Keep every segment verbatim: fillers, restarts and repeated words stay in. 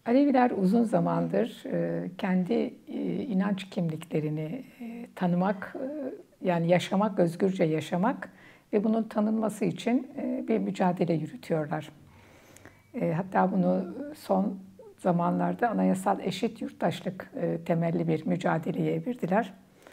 Aleviler uzun zamandır e, kendi e, inanç kimliklerini e, tanımak, e, yani yaşamak, özgürce yaşamak ve bunun tanınması için e, bir mücadele yürütüyorlar. E, hatta bunu son zamanlarda anayasal eşit yurttaşlık e, temelli bir mücadeleye evirdiler.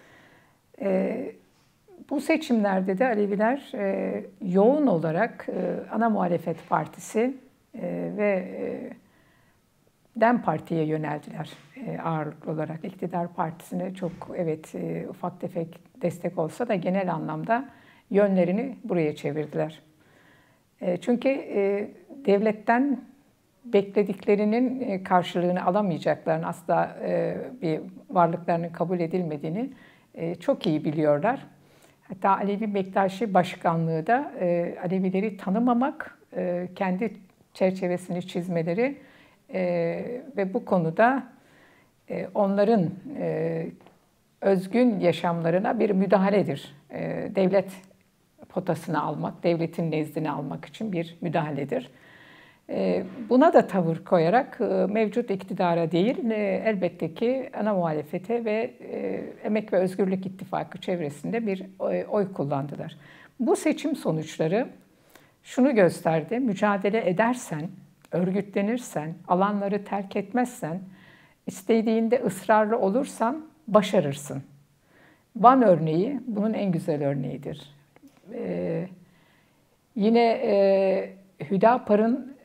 E, Bu seçimlerde de Aleviler e, yoğun olarak e, ana muhalefet partisi e, ve e, DEM Parti'ye yöneldiler e, ağırlıklı olarak. İktidar Partisi'ne çok evet e, ufak tefek destek olsa da genel anlamda yönlerini buraya çevirdiler. E, çünkü e, devletten beklediklerinin e, karşılığını alamayacaklarını, asla e, bir varlıklarının kabul edilmediğini e, çok iyi biliyorlar. Hatta Alevi Bektaşi Başkanlığı da e, Alevileri tanımamak, e, kendi çerçevesini çizmeleri e, ve bu konuda e, onların e, özgün yaşamlarına bir müdahaledir. E, devlet potasını almak, devletin nezdini almak için bir müdahaledir. E, buna da tavır koyarak e, mevcut iktidara değil, e, elbette ki ana muhalefete ve e, Emek ve Özgürlük İttifakı çevresinde bir oy, oy kullandılar. Bu seçim sonuçları şunu gösterdi: mücadele edersen, örgütlenirsen, alanları terk etmezsen, istediğinde ısrarlı olursan başarırsın. Van örneği bunun en güzel örneğidir. Ee, yine e, Hüdapar'ın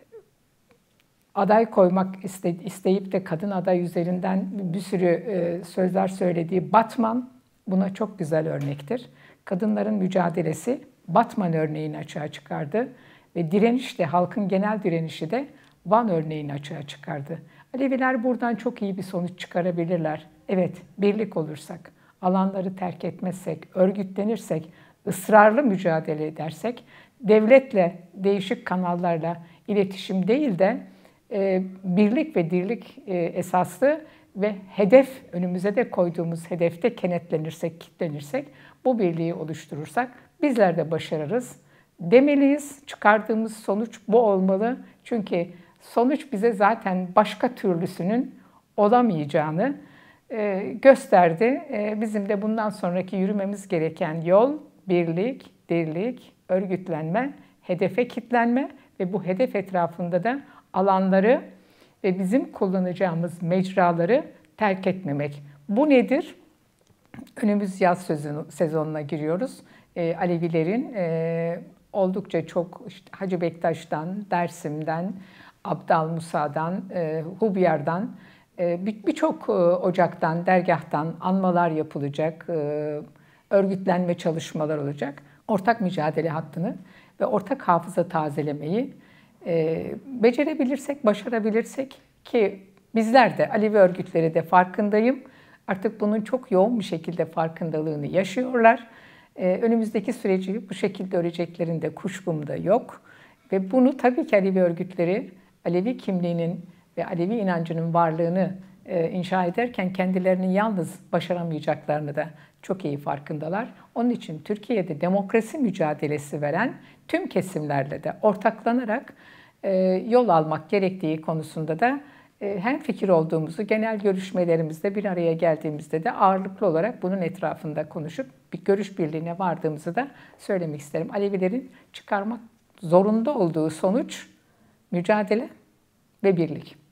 aday koymak iste, isteyip de kadın aday üzerinden bir sürü e, sözler söylediği Batman buna çok güzel örnektir. Kadınların mücadelesi Batman örneğini açığa çıkardı ve direniş de, halkın genel direnişi de Van örneğini açığa çıkardı. Aleviler buradan çok iyi bir sonuç çıkarabilirler. Evet, birlik olursak, alanları terk etmezsek, örgütlenirsek, ısrarlı mücadele edersek, devletle, değişik kanallarla iletişim değil de e, birlik ve dirlik e, esaslı ve hedef, önümüze de koyduğumuz hedefte kenetlenirsek, kitlenirsek, bu birliği oluşturursak bizler de başarırız demeliyiz. Çıkardığımız sonuç bu olmalı. Çünkü sonuç bize zaten başka türlüsünün olamayacağını e, gösterdi. E, bizim de bundan sonraki yürümemiz gereken yol birlik, dirlik, örgütlenme, hedefe kitlenme ve bu hedef etrafında da alanları ve bizim kullanacağımız mecraları terk etmemek. Bu nedir? Önümüz yaz sezonuna giriyoruz. E, Alevilerin e, oldukça çok işte Hacı Bektaş'tan, Dersim'den, Abdal Musa'dan, e, Hubyar'dan, e, birçok e, ocaktan, dergahtan anmalar yapılacak, e, örgütlenme çalışmalar olacak. Ortak mücadele hattını ve ortak hafıza tazelemeyi e, becerebilirsek, başarabilirsek, ki bizler de, Alevi örgütleri de farkındayım, artık bunun çok yoğun bir şekilde farkındalığını yaşıyorlar. Ee, önümüzdeki süreci bu şekilde öreceklerinde kuşkum da yok. Ve bunu tabii ki Alevi örgütleri, Alevi kimliğinin ve Alevi inancının varlığını e, inşa ederken kendilerinin yalnız başaramayacaklarını da çok iyi farkındalar. Onun için Türkiye'de demokrasi mücadelesi veren tüm kesimlerle de ortaklanarak e, yol almak gerektiği konusunda da hemfikir olduğumuzu, genel görüşmelerimizde bir araya geldiğimizde de ağırlıklı olarak bunun etrafında konuşup bir görüş birliğine vardığımızı da söylemek isterim. Alevilerin çıkarmak zorunda olduğu sonuç mücadele ve birlik.